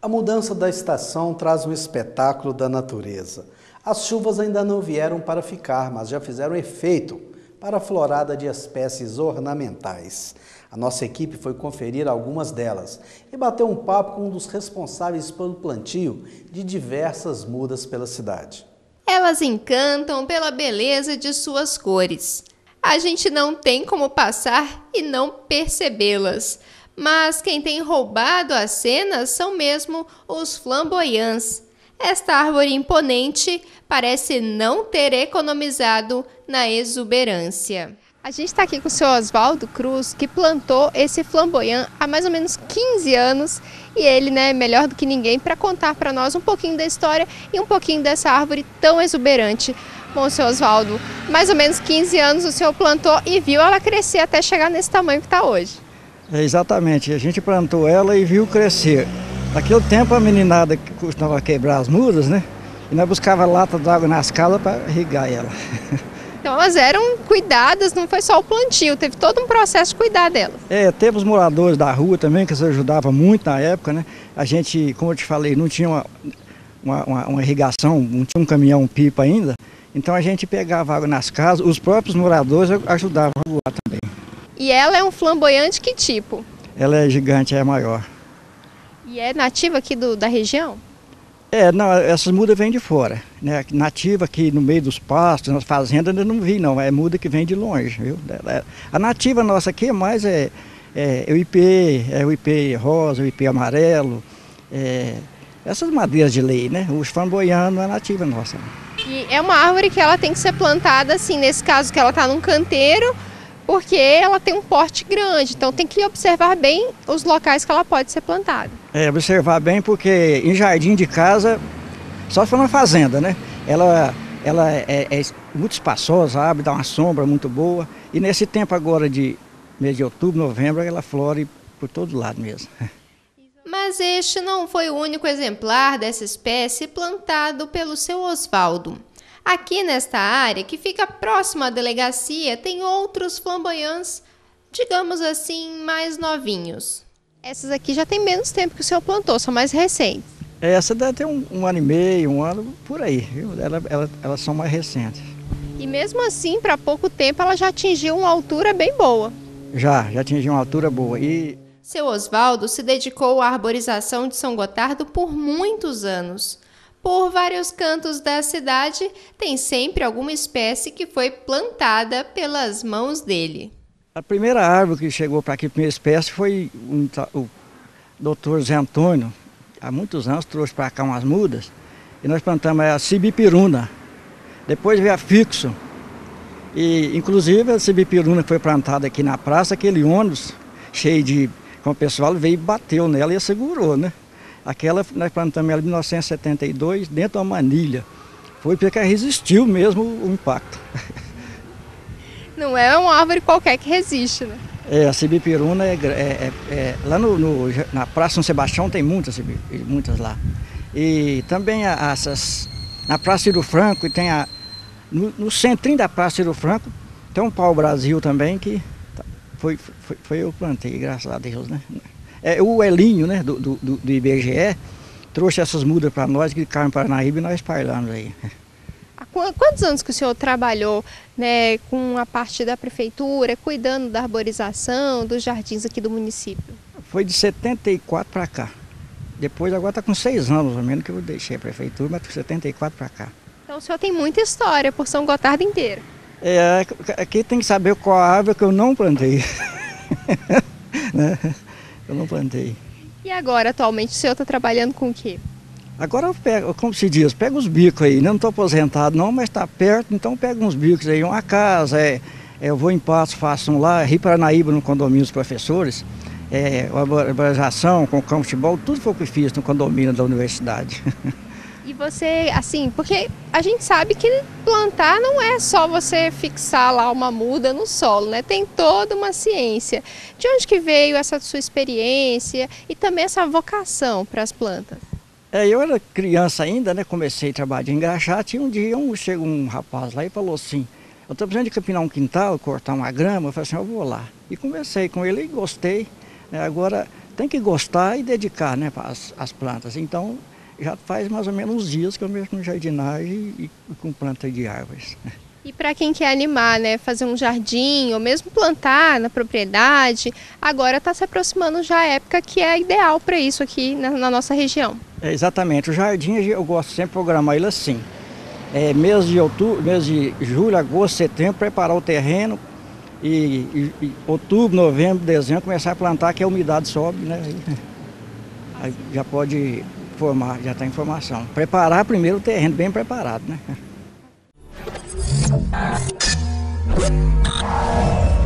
A mudança da estação traz um espetáculo da natureza. As chuvas ainda não vieram para ficar, mas já fizeram efeito para a florada de espécies ornamentais. A nossa equipe foi conferir algumas delas e bateu um papo com um dos responsáveis pelo plantio de diversas mudas pela cidade. Elas encantam pela beleza de suas cores. A gente não tem como passar e não percebê-las. Mas quem tem roubado as cenas são mesmo os flamboyants. Esta árvore imponente parece não ter economizado na exuberância. A gente está aqui com o seu Oswaldo Cruz, que plantou esse flamboyant há mais ou menos 15 anos. E ele, melhor do que ninguém, para contar para nós um pouquinho da história e um pouquinho dessa árvore tão exuberante. Bom, seu Oswaldo, mais ou menos 15 anos o senhor plantou e viu ela crescer até chegar nesse tamanho que está hoje. Exatamente, a gente plantou ela e viu crescer. Naquele tempo a meninada que costumava quebrar as mudas, e nós buscava lata d'água nas casas para irrigar ela. Então elas eram cuidadas, não foi só o plantio, teve todo um processo de cuidar delas. Teve os moradores da rua também, que ajudavam muito na época, A gente, como eu te falei, não tinha uma irrigação, não tinha um caminhão-pipa ainda, então a gente pegava água nas casas, os próprios moradores ajudavam a voar também. E ela é um flamboyante que tipo? Ela é gigante, é maior. E é nativa aqui da região? Não, essas mudas vêm de fora, Nativa aqui no meio dos pastos, nas fazendas, eu não vi não, é muda que vem de longe, viu? A nativa nossa aqui mais é o ipê rosa, o ipê amarelo, essas madeiras de lei, Os flamboyantes não é nativa nossa. E é uma árvore que ela tem que ser plantada assim, nesse caso que ela está num canteiro, porque ela tem um porte grande, então tem que observar bem os locais que ela pode ser plantada. Observar bem, porque em jardim de casa, só se for na fazenda, Ela é muito espaçosa, abre, dá uma sombra muito boa, e nesse tempo agora de mês de outubro, novembro, ela flore por todo lado mesmo. Mas este não foi o único exemplar dessa espécie plantado pelo seu Oswaldo. Aqui nesta área, que fica próxima à delegacia, tem outros flamboyants, digamos assim, mais novinhos. Essas aqui já tem menos tempo que o senhor plantou, são mais recentes. Essa deve ter um ano e meio, um ano, por aí, viu? Elas são mais recentes. E mesmo assim, para pouco tempo, ela já atingiu uma altura bem boa. Já atingiu uma altura boa. Seu Oswaldo se dedicou à arborização de São Gotardo por muitos anos. Por vários cantos da cidade, tem sempre alguma espécie que foi plantada pelas mãos dele. A primeira árvore que chegou para aqui, a primeira espécie, foi o Dr. Zé Antônio. Há muitos anos trouxe para cá umas mudas e nós plantamos a Sibipiruna. Depois veio a Fixo. E, inclusive, a Sibipiruna que foi plantada aqui na praça, aquele ônibus cheio de... Com o pessoal veio e bateu nela e segurou, Aquela nós plantamos ela em 1972 dentro de uma manilha. Foi porque resistiu mesmo o impacto. Não é uma árvore qualquer que resiste, A Sibipiruna lá na Praça São Sebastião tem muitas lá. E também na Praça Ciro Franco, e tem no centrinho da Praça Ciro Franco, tem um pau-brasil também que foi eu que plantei, graças a Deus, O Elinho, do IBGE, trouxe essas mudas para nós, que ficaram em Paranaíba, e nós espalhamos aí. Há quantos anos que o senhor trabalhou com a parte da prefeitura, cuidando da arborização, dos jardins aqui do município? Foi de 74 para cá. Depois, agora está com 6 anos, mais ou menos, que eu deixei a prefeitura, mas de 74 para cá. Então o senhor tem muita história por São Gotardo inteiro. Aqui tem que saber qual a árvore que eu não plantei. Eu não plantei. E agora, atualmente, o senhor está trabalhando com o quê? Agora eu pego, como se diz, pego os bicos aí, não estou aposentado não, mas está perto, então pego uns bicos aí, uma casa, eu vou em Patos, faço um lá, Rio Paranaíba, no condomínio dos professores, arborização com campo de futebol, tudo foi o que fiz no condomínio da universidade. E você, assim, porque a gente sabe que plantar não é só você fixar lá uma muda no solo, Tem toda uma ciência. De onde que veio essa sua experiência e também essa vocação para as plantas? Eu era criança ainda, comecei a trabalhar de engraxate, e um dia chegou um rapaz lá e falou assim, eu estou precisando de capinar um quintal, cortar uma grama, eu falei assim, eu vou lá. E conversei com ele e gostei. Agora, tem que gostar e dedicar, né, as plantas. Então, já faz mais ou menos uns dias que eu mexo com jardinagem e com planta de árvores. E para quem quer animar, né, fazer um jardim ou mesmo plantar na propriedade, agora está se aproximando já a época que é ideal para isso aqui na nossa região. Exatamente, o jardim eu gosto sempre de programar ele assim. Mês de outubro, mês de julho, agosto, setembro, preparar o terreno e outubro, novembro, dezembro começar a plantar, que a umidade sobe, né? Aí já pode formar, já está em formação. Preparar primeiro o terreno bem preparado, né?